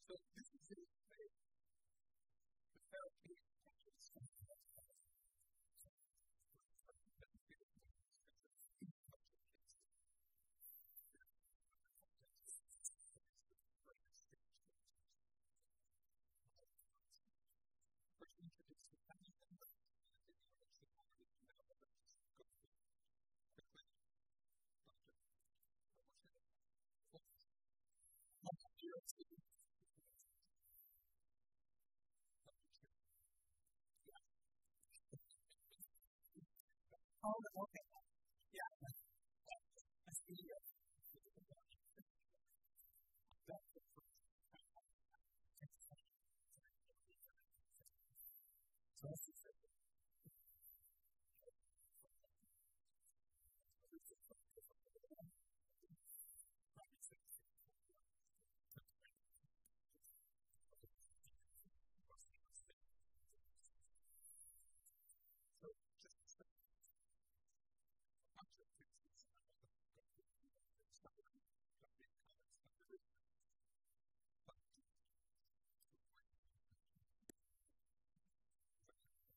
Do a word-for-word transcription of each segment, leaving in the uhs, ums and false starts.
So this is the the therapy Oh, okay. Yeah. I see you. That's the first. So this is it. So just a bunch of things that I'm going to go through. Start with the big comments. But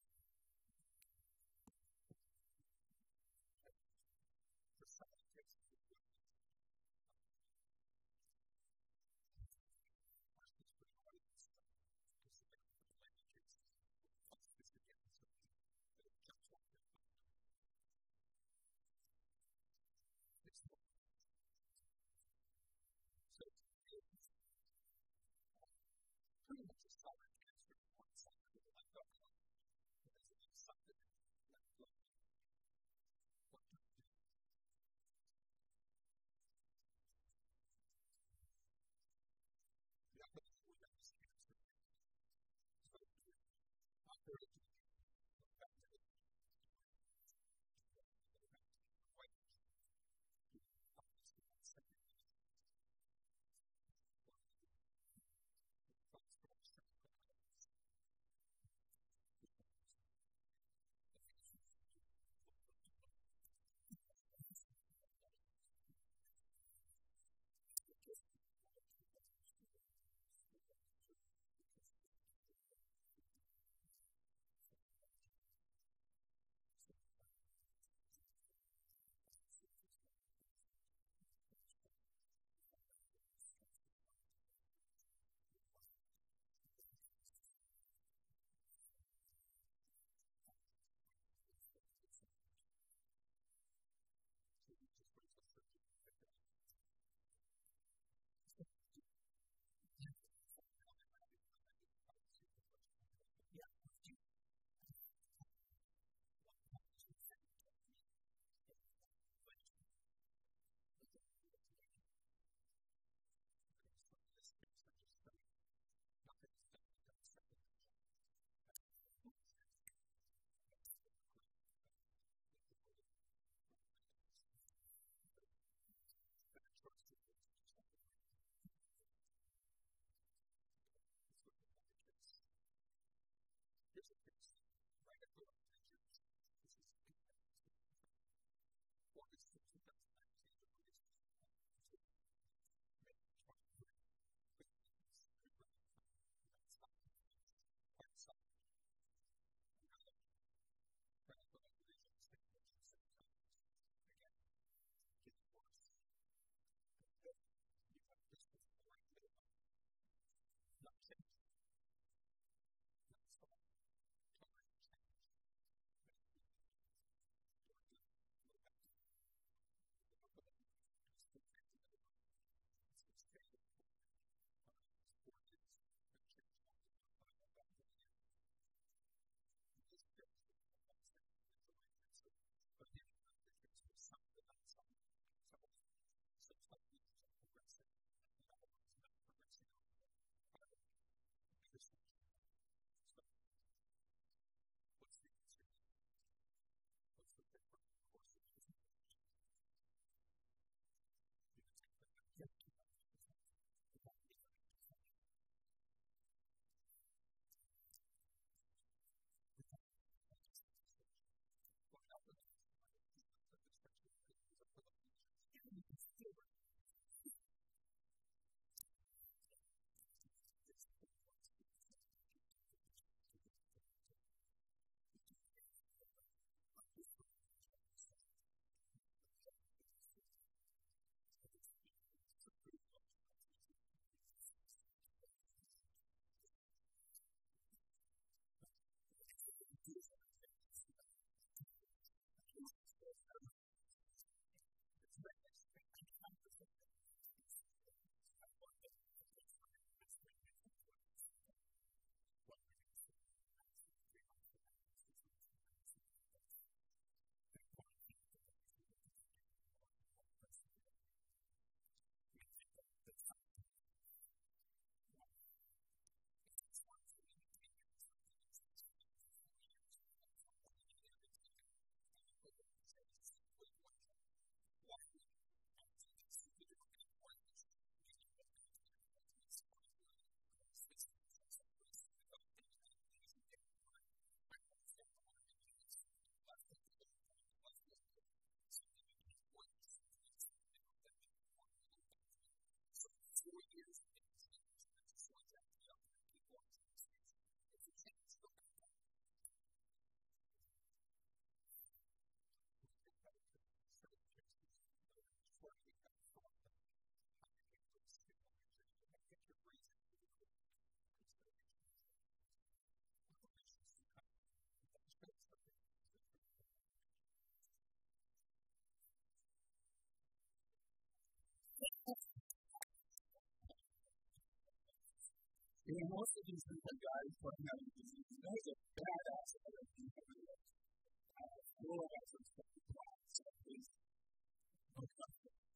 And most of these different guys putting out these guys are badass at everything everywhere. All of us are supposed to fly, so please don't come to it.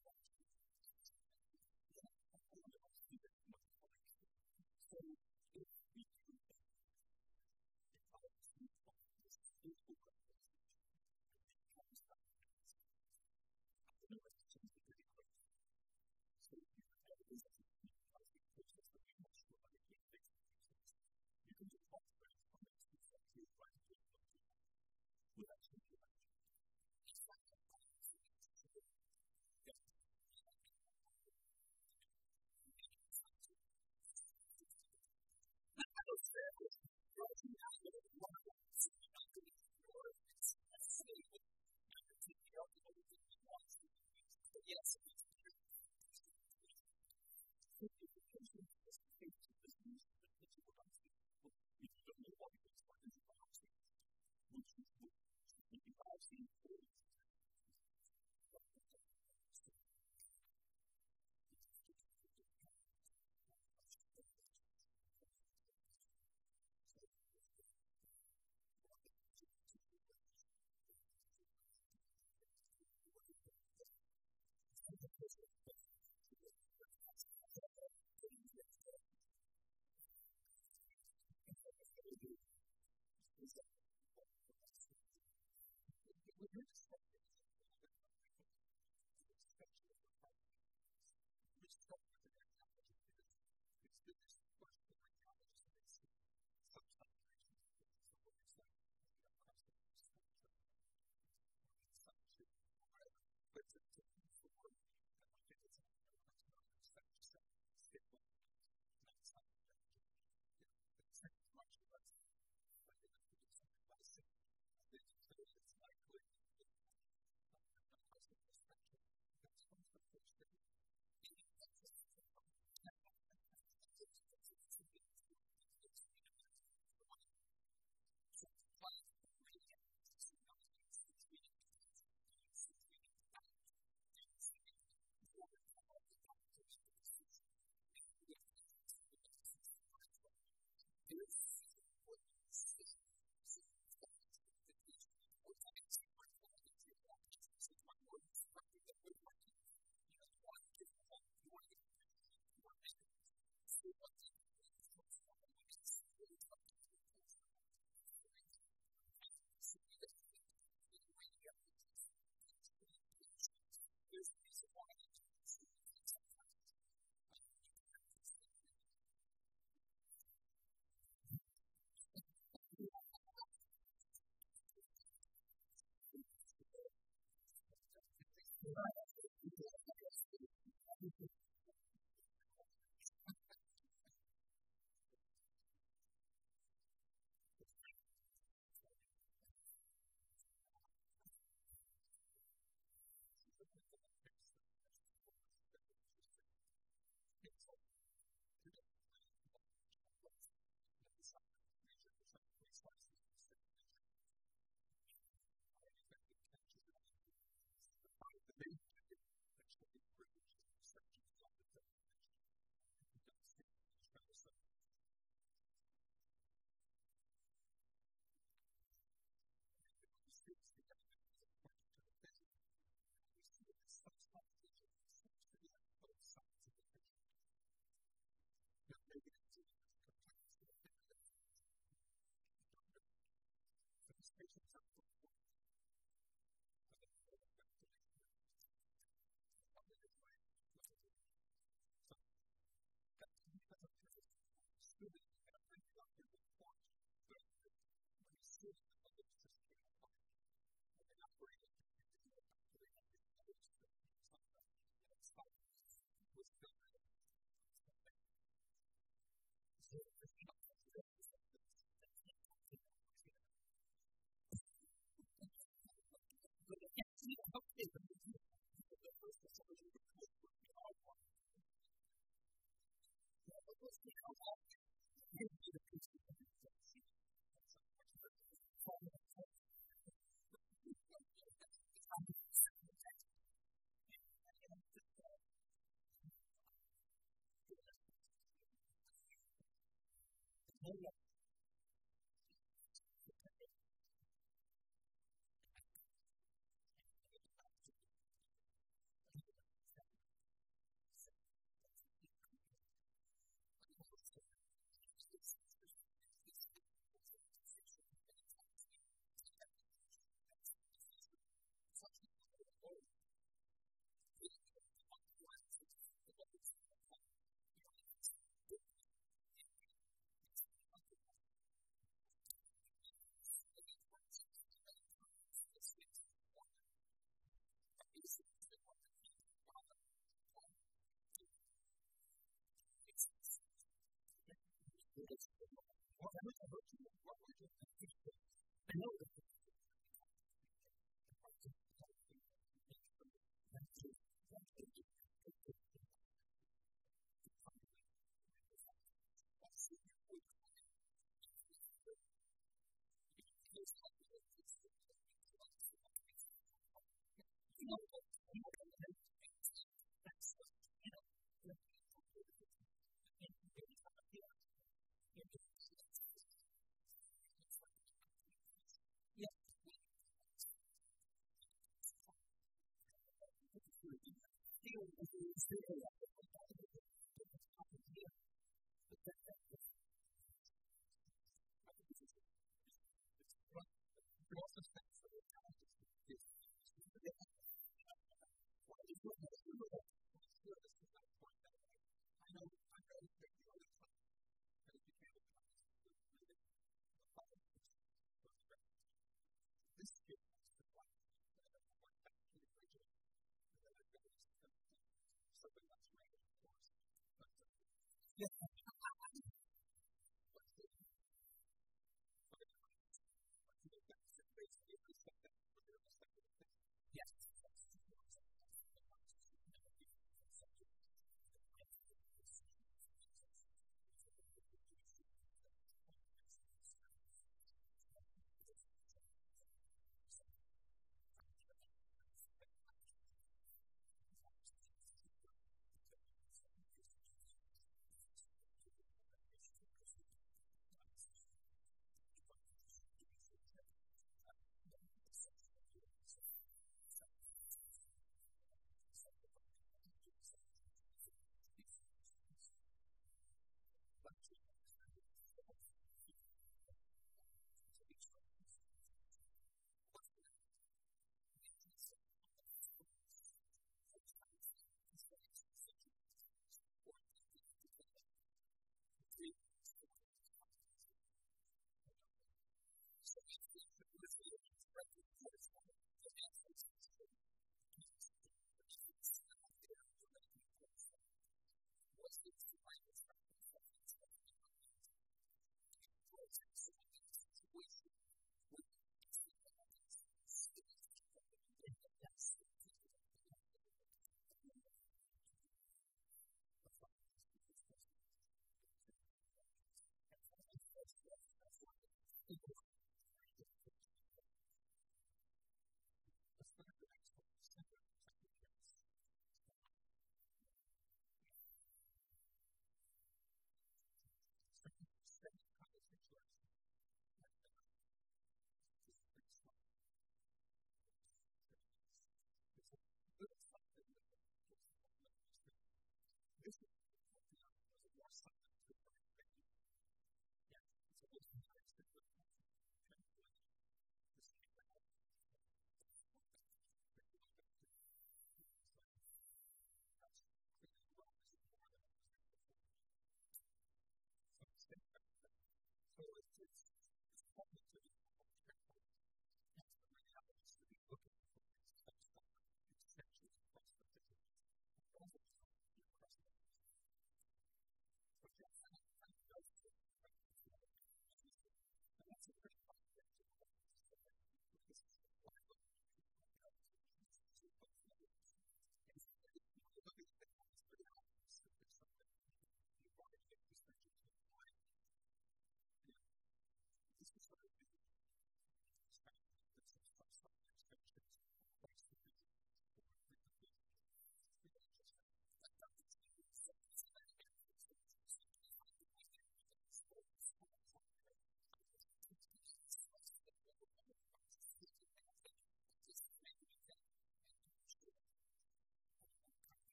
So, if we do that, if I was to talk to this Facebook reference, it comes back to this. I don't know what to change it pretty quick. So, if you have a business, because we push this to be much more like a big business, you can just talk to it on this stuff to try to do it without changing it. It's like a balance. Yeah. I don't say it was broken down to one of them. So you're not going to ignore it. It's a state that you can take care of everything you want to do. But yes, it's true. So if the patient is faced with this news, the patient will not see it. If you don't know what it is, what is the biopsy? Which is what the biopsy is. Something that's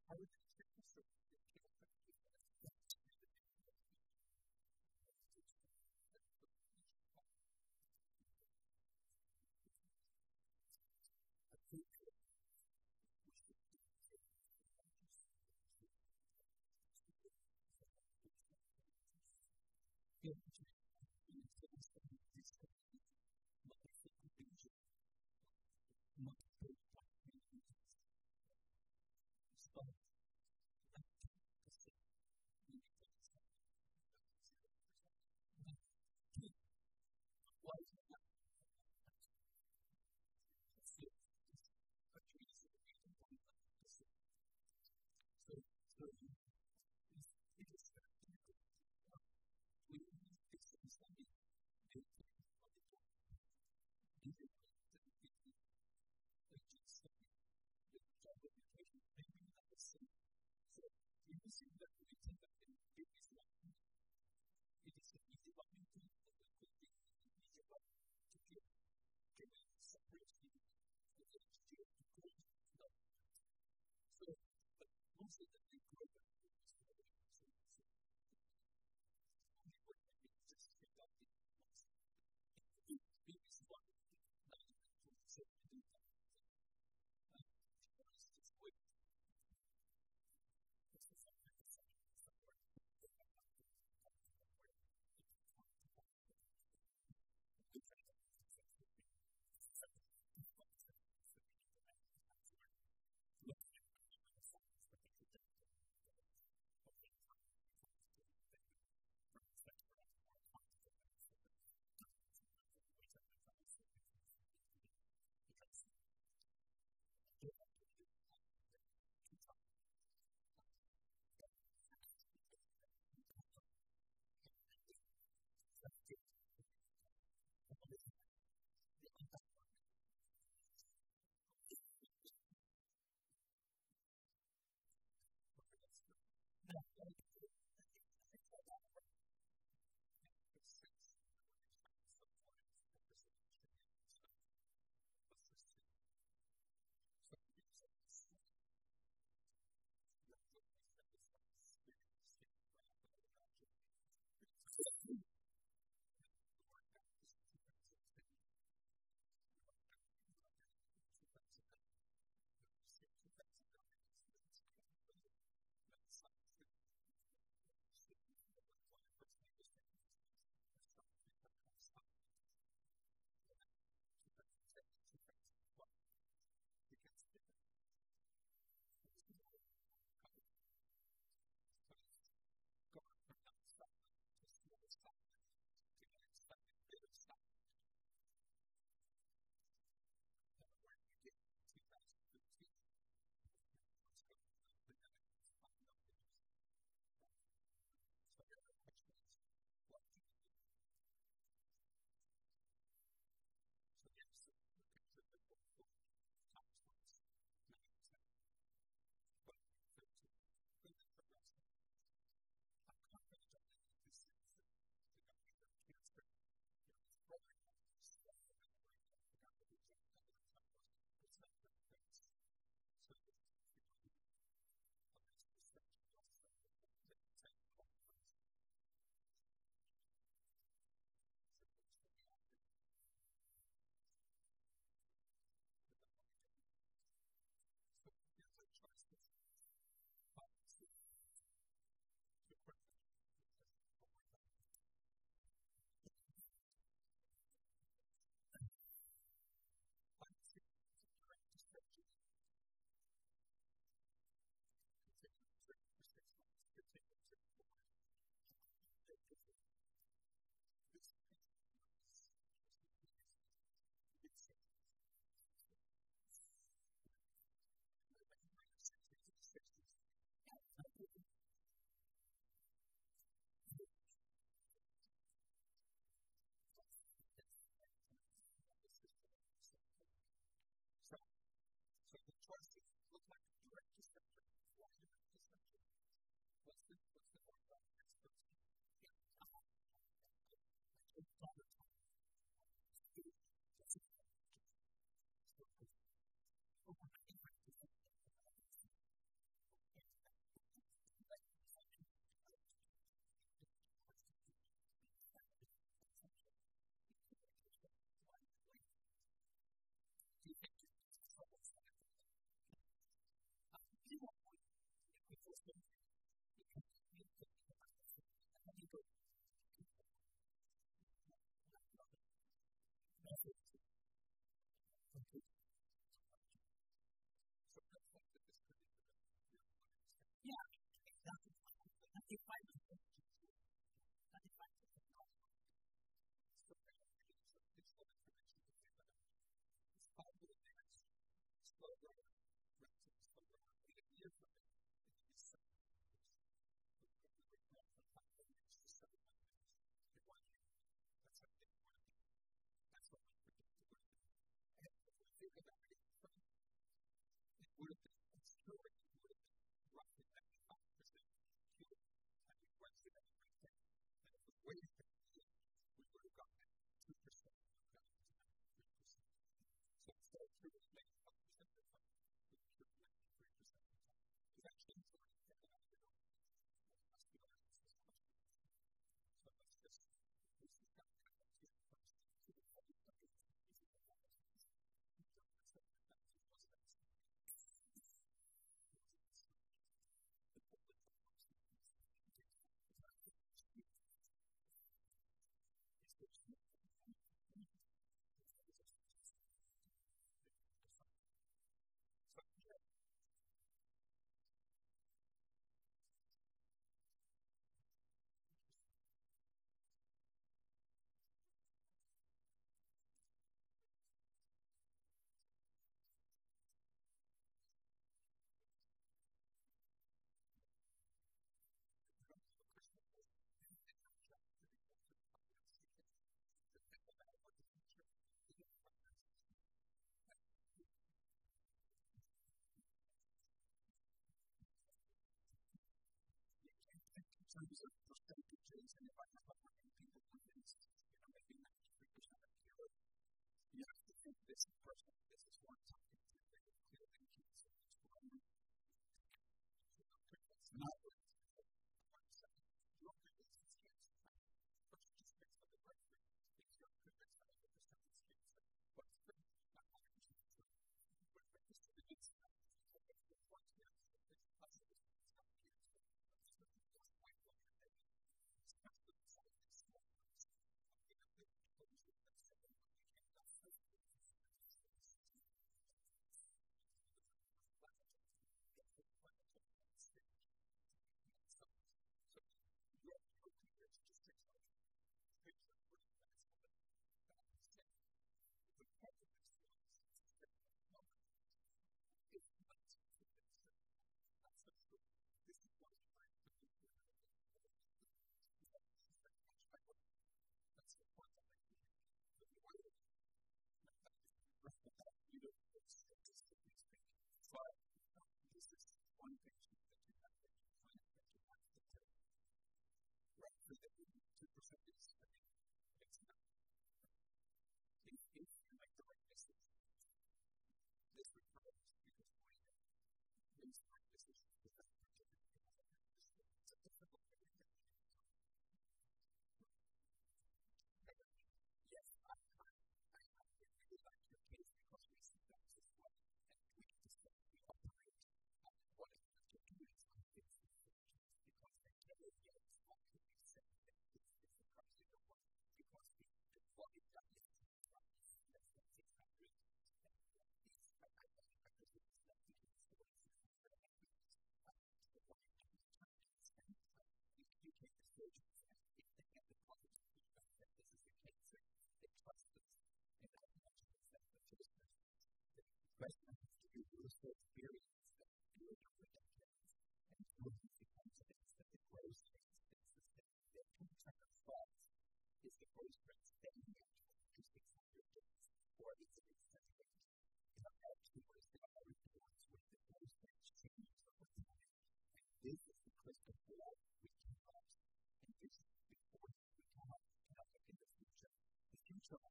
I would take this sort of thing.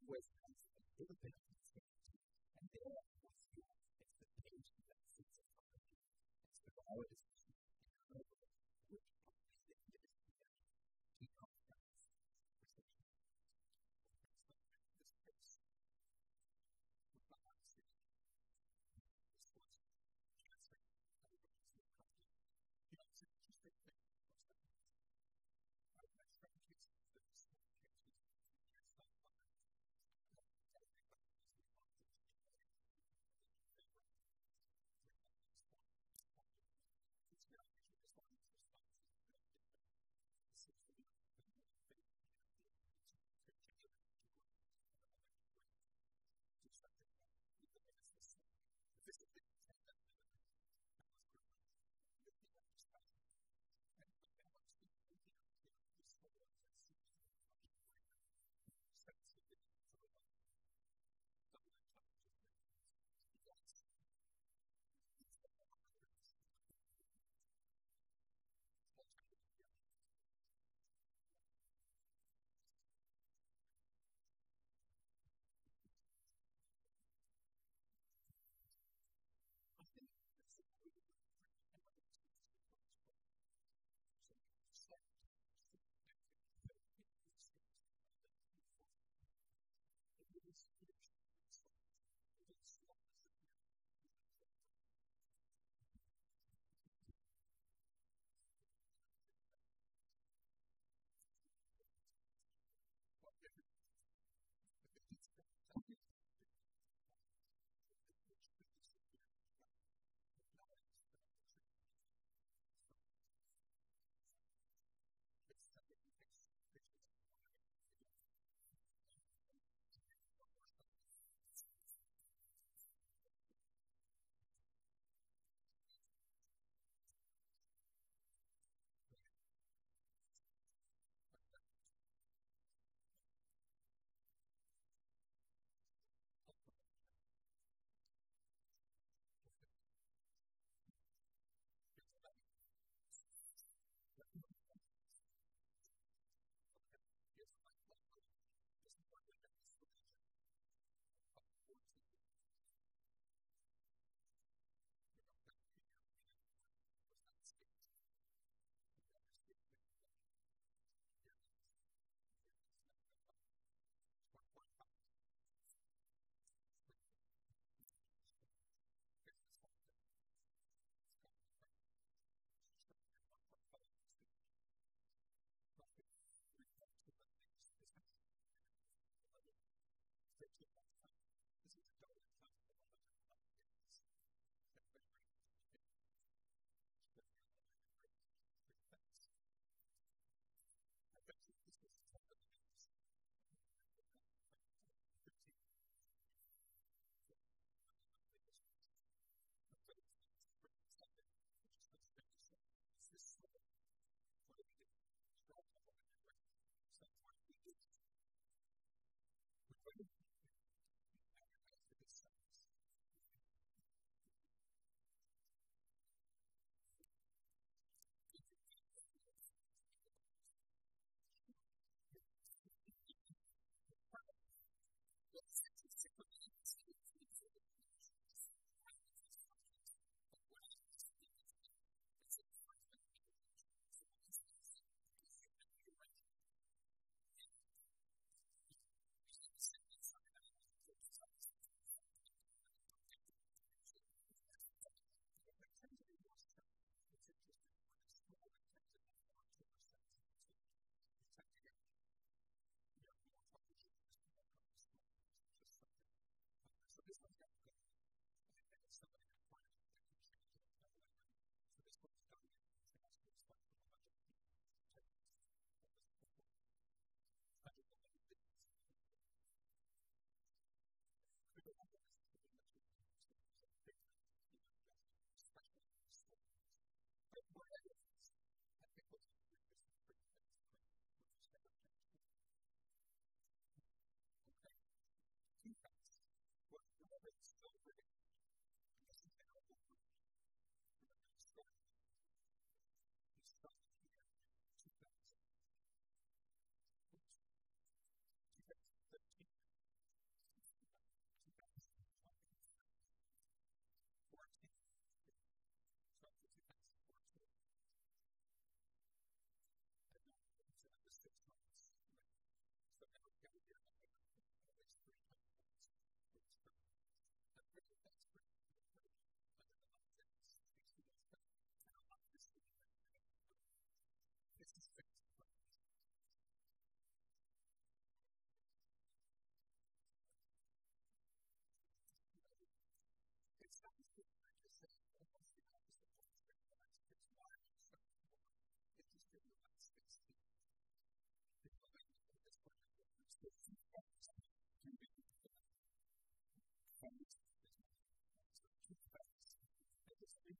always has a little bit of uncertainty, and there was the expectation that sits in front of you. And so always incredible which probably the condition that he comes from this perception. This case, with my honesty, this was cancer. I would like to see a company. You know, it's an interesting thing. My best friend takes this cancer.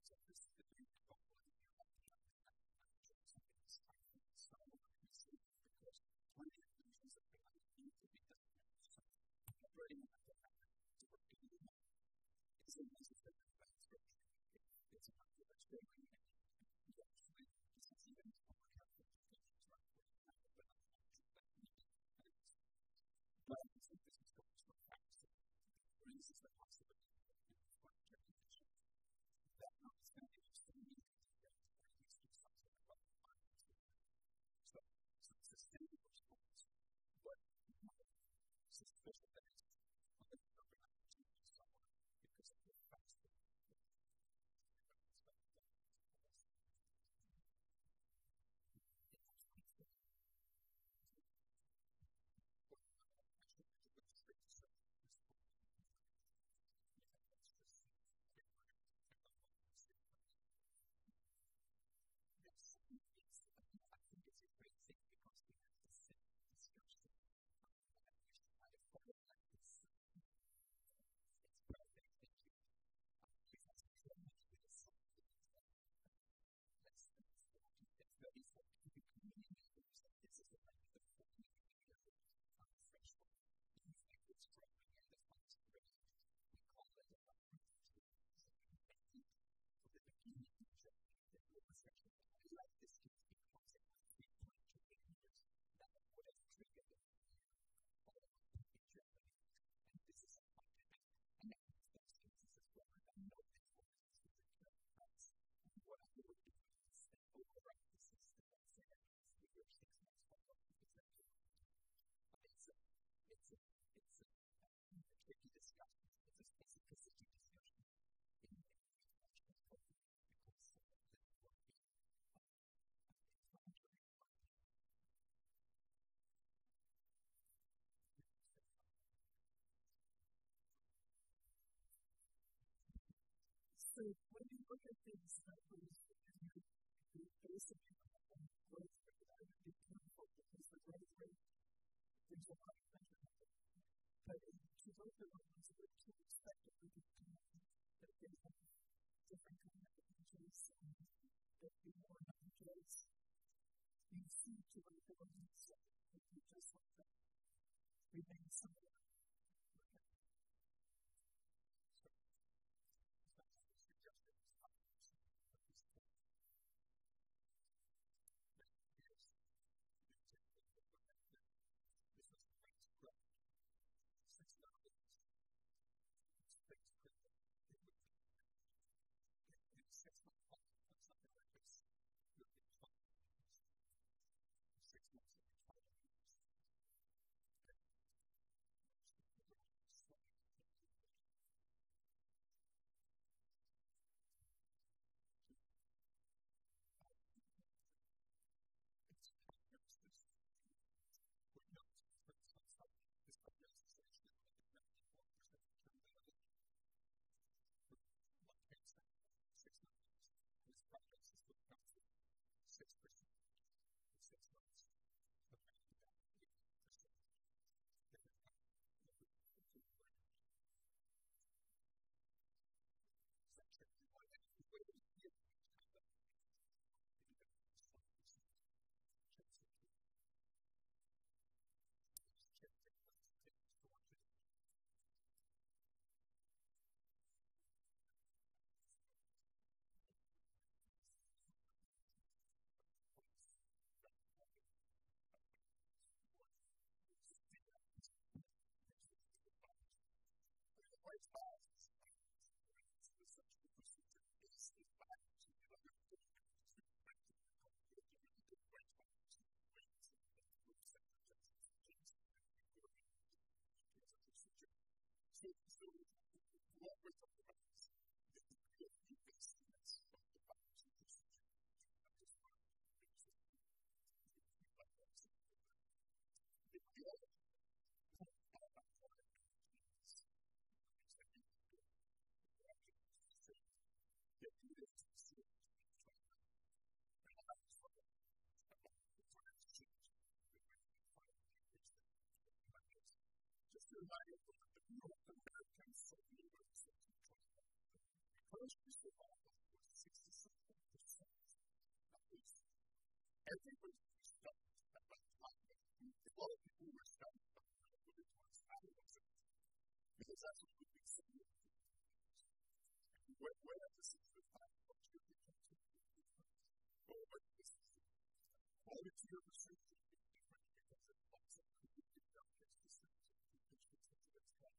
So this is the thing about what you have to do. Something is happening. So we see because plenty of things that we have need to be done. So operating on that happen to work to do that isn't necessarily a bad scripture. It's not the best way to do it. You actually, this is even more careful to think it's right where you have it, but I'm not sure that we need to do it. But I think this is what it's about. So there is the possibility of quite repetition. That notwithstanding, it's still needed to get to at least do something about the mind. So, so it's a steady response, but it's a special that is on the program to do someone because of the faster. I think it's a great thing because we have this discussion. I wish I had followed like this. It's perfect, thank you. Because it's so much with the something less than forty. It's very forty to become meaningful. So this is about the forty years of threshold. In fact, it's growing at a fast rate. We call it a rapidity. So we make it for the beginning of the the growth section. I like this case because it was three point two eight meters. That would have triggered it all in Germany. And this is a point that and I have those cases as well. And I know this one is with the current price. And what I would do is that override the system and say that it's three or six months forward because I do. But it's a, it's a, it's a, a tricky discussion. It's a specificity discussion in the international problem because uh, that will be so when you look at these numbers and you, you basically have a growth rate, I would be careful because the growth rate, there's a lot of measure of it. But to look at what was good to expect it would be common that they have different kind of images and there'd be more images. You see to what the ones that you just like that remain similar. Okay. So, that's the suggestion is not at this point. But here's the example of what I did. This was a fixed growth. Six levels. It's fixed growth. It would be in six months, something like this. It would be twelve months. Six months would be twelve months. Okay. It's prognosis. Prognosis, for instance, this prognosis is actually like a ninety-four percent return value for one case six months. And this prognosis would come to six percent in six months. So I think that eight percent different kind of continuation. So I'm sure you want to have a way to give each kind of maybe the one percent chance of it. Just check the things to watch it. White House is the central procedure is the back to the other different to back to the different to White House ways and group secretaries and things that we go into as a procedure. So, so what we're talking about is the degree of investments of the back to procedure. At this point, it's the back to procedure. The other point about what it means. Get to this to see it. And I have to follow it. I'm not going to try to change it. I'm going to find a language that matters. Just to remind you that the North American Soviet Union was twenty. First, we survived was that's what we can see. Where, where this is the time of your potential. Well, but this is all the tier of research is different because it looks at who we can go against the symptoms of the patient to its head.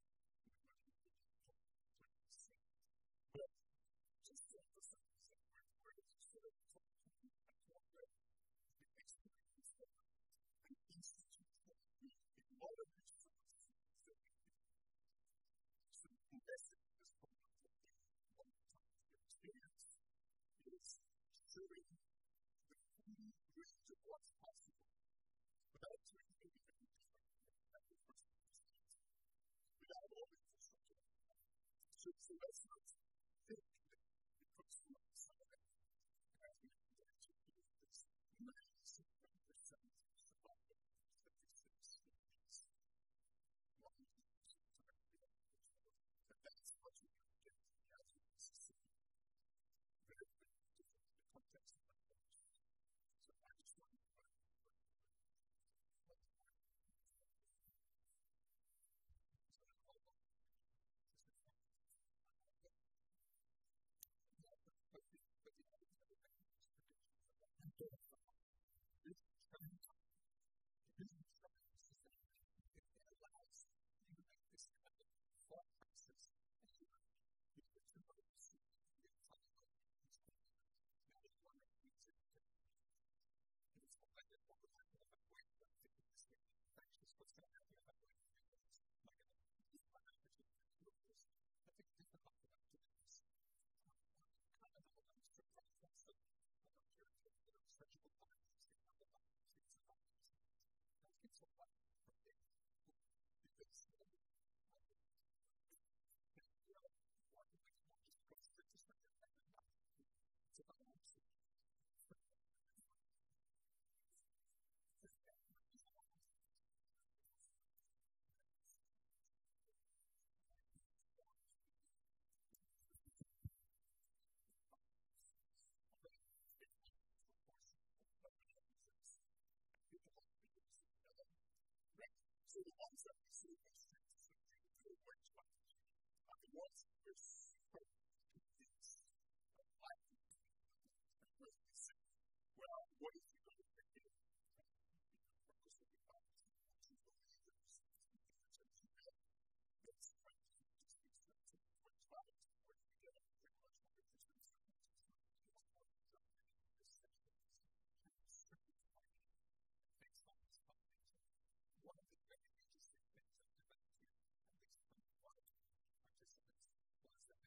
But just to emphasize that we're going to sort of talk to you about the experience of an institution with a lot of resources that we can so investing in this program for a long time. Your experience is showing the full range of what's possible without doing anything different than the first institutions, without all the infrastructure. So, so let's not think that it comes from outside as we can get to do this ninety-seven percent survival statistics in peace. One of the things that I'm going to do that that's what we're going to get as we Mississippi. Very, very different in the context of my life. So I just want to find out what I'm doing. What am I doing? So I'm all about it. Just a fact. But the, but the other thing that I think is predictions of what I'm doing for my is trying to the business trying to sustain it. It allows you to make this kind of thought process as you know. If the two of us see the entire world is going now it's one of these things. And it's not like what would happen if I wait for it to this way. In fact, it's what's going to happen if I wait for it. It's like a different opportunity to do this. I think it's difficult about doing this. Kind of the ones to process that I don't care if they're surgical biopsies, they have the biopsies, the biopsies. That gets a lot from there. Because then, I think, you know, why do we not just go straight to surgery and then not? It's a biopsy. So the ones that we see go straight to surgery and do a work challenge are the ones that are super convinced of life and and really say, well, what if you go to the game? Focus on the problems and what you believe that is the difference you get. That's right. Just these things and what trials and where you get pretty much one hundred percent certainty. It's not just one something in this section. It's strictly finding based on this combination. One of the very interesting things that developed here, at least from one of the participants, was that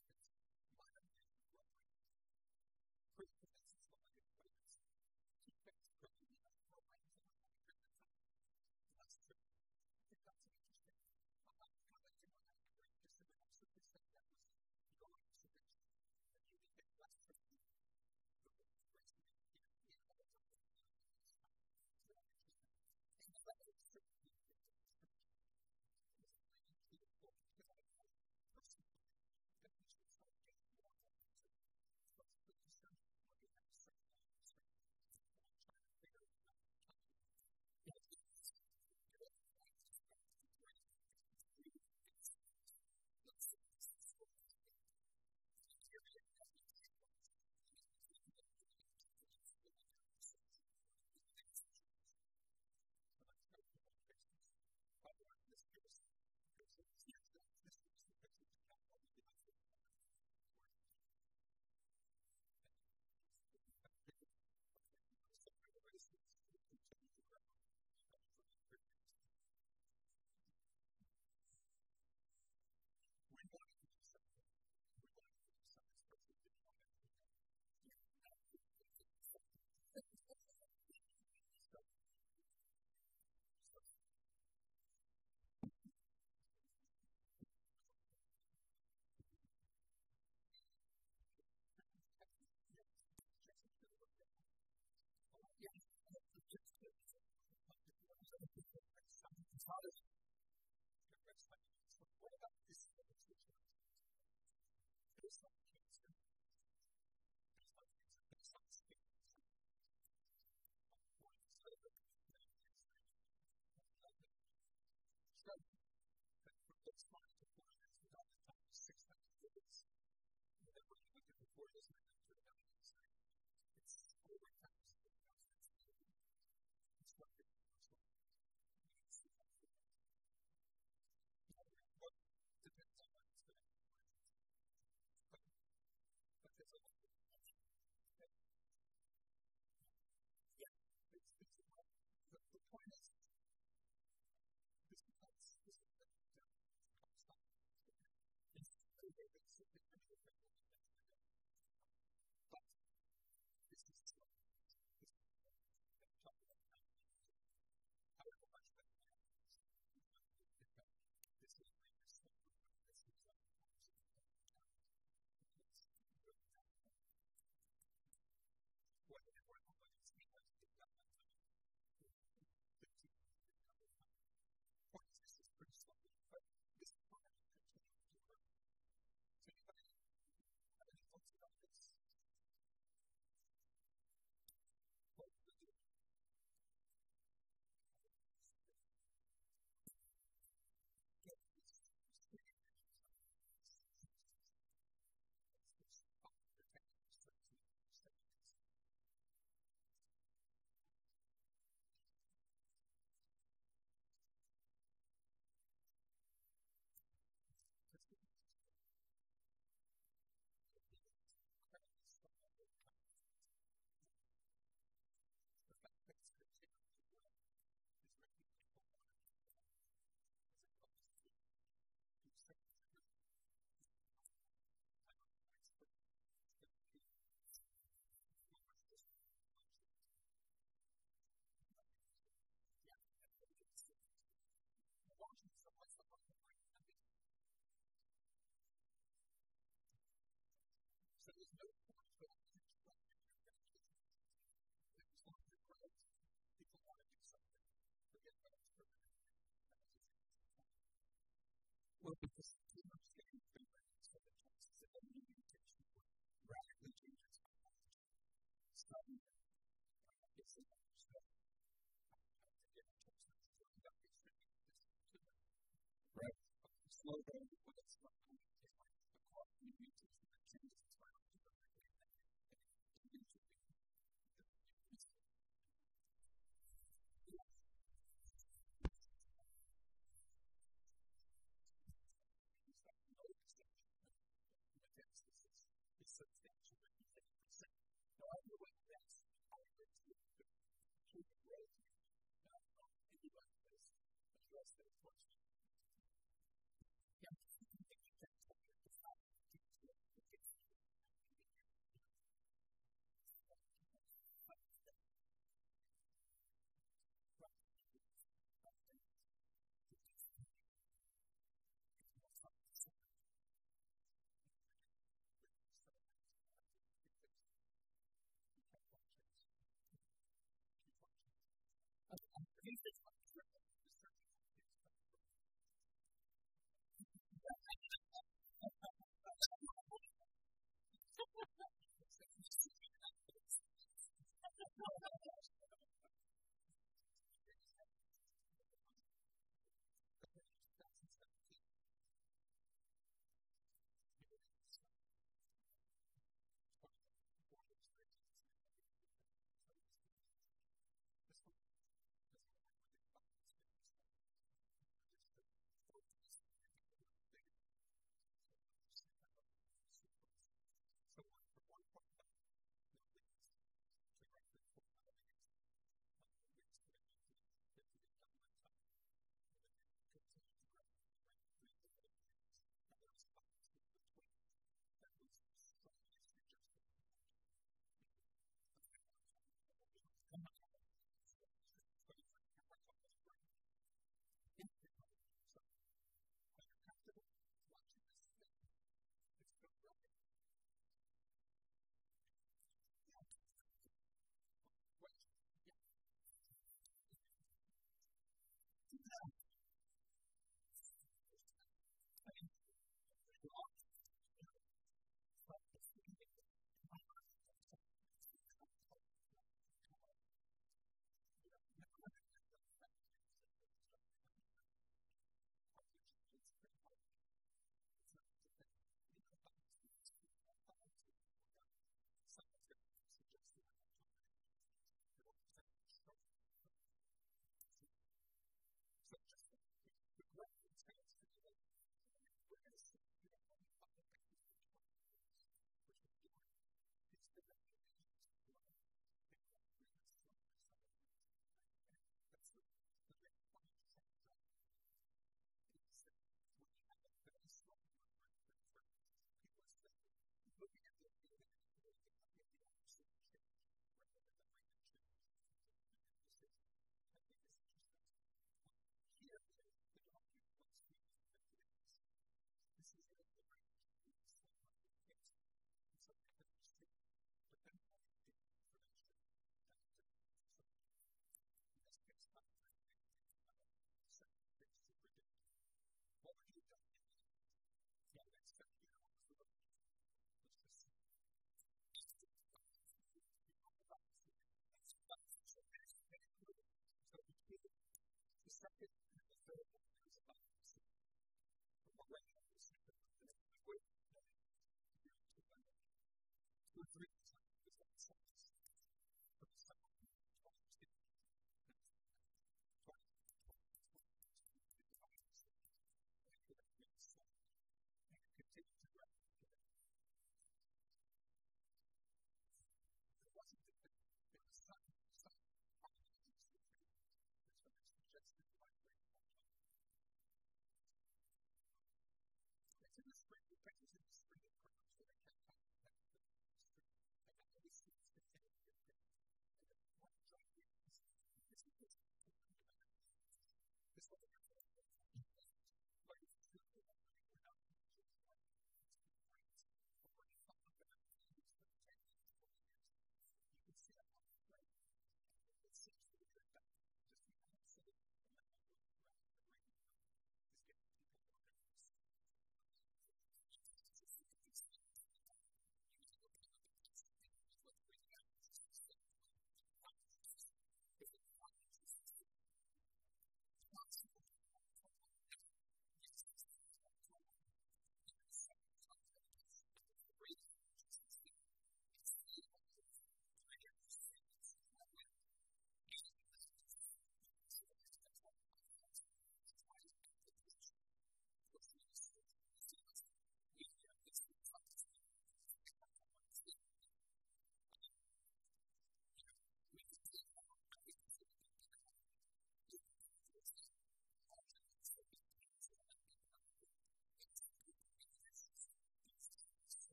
slow down